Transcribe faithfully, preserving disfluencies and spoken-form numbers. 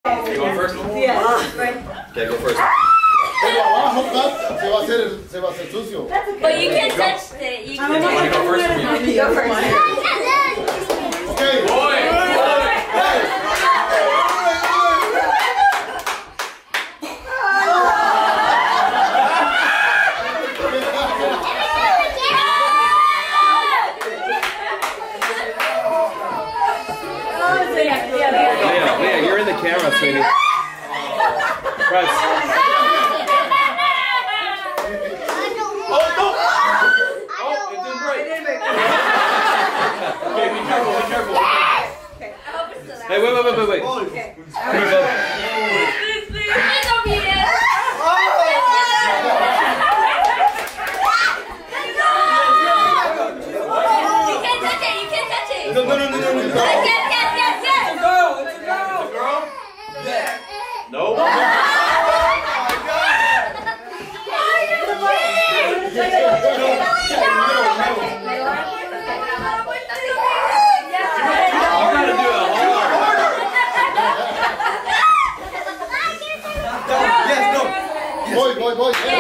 You going first? Yes. Okay, go first. But you can't touch it. You can go first. You go first. Okay. Boy. Leah, Leah, you're in the camera, sweetie. Press. Oh, no! Oh, it didn't break. Okay, be careful, be careful. Okay. I hope it's still out. Hey, wait, wait, wait, wait, wait. Okay. Please, please. Please don't be it. You can't touch it. You can't touch it. No, no, no, no, no, no. Yes, yes, yes, yes. It's a girl. It's a girl. It's a girl? Yeah. No. Oh my Boy, boy, boy.